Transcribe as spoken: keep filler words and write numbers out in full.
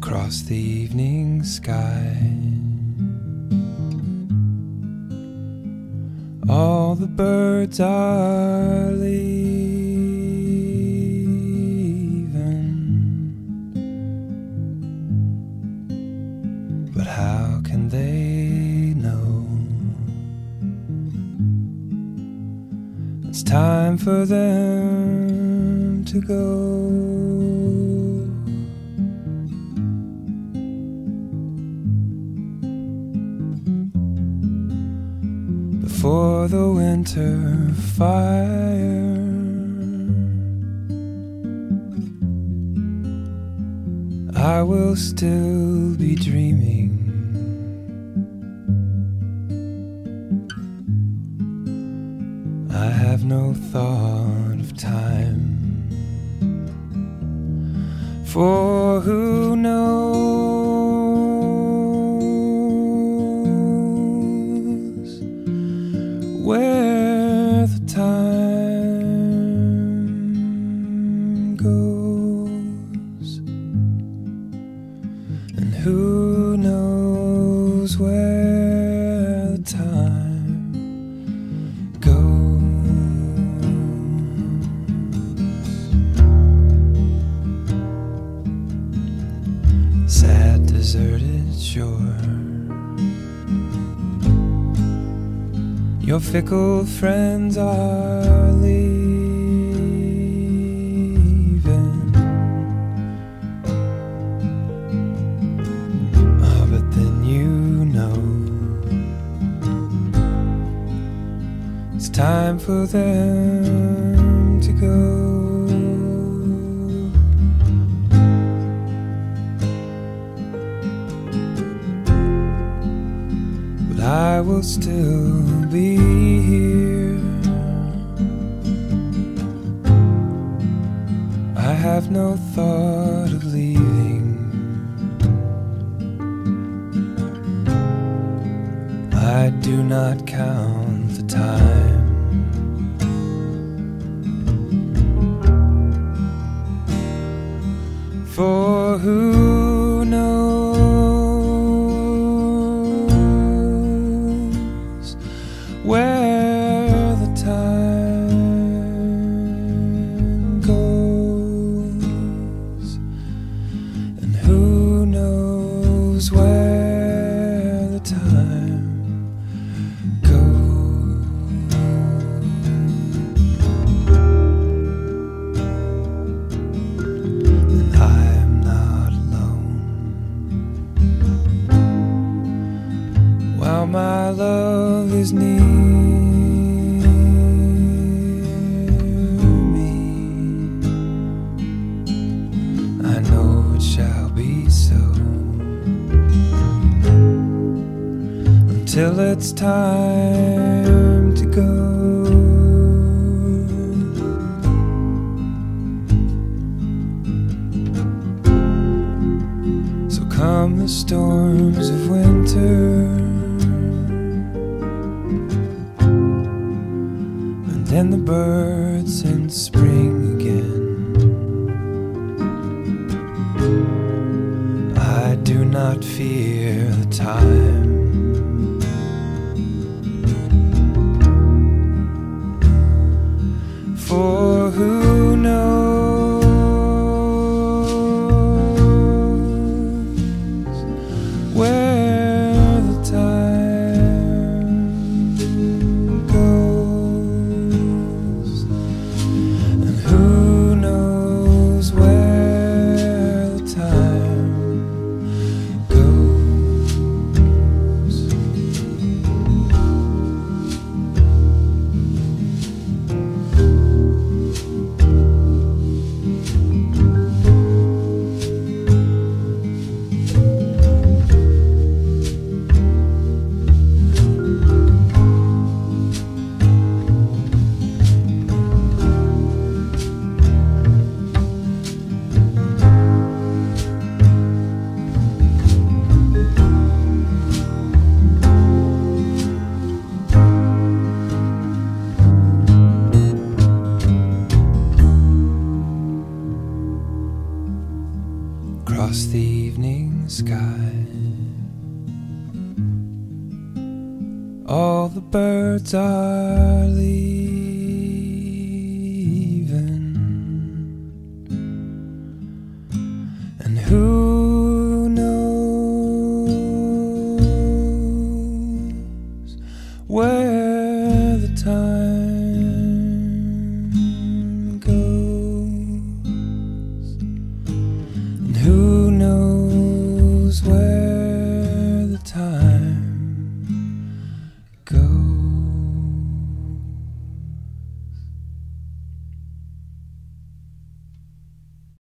across the evening sky. All the birds are leaving, but how can they know it's time for them to go? For the winter fire, I will still be dreaming. I have no thought of time, for who knows where the time goes, and who knows where the time goes. Sad, deserted shore, your fickle friends are leaving. Ah, but then you know it's time for them to go. But I will still be here. I have no thought of leaving. I do not count the time, for who knows where the time goes, and who knows where the time goes. And I am not alone, while my love is near. I know it shall be so, until it's time to go. So come the storms of winter, and then the birds in spring again. I do not fear the time, for who knows where the time goes, and who knows where the time goes. across the evening sky. All the birds are leaving, and who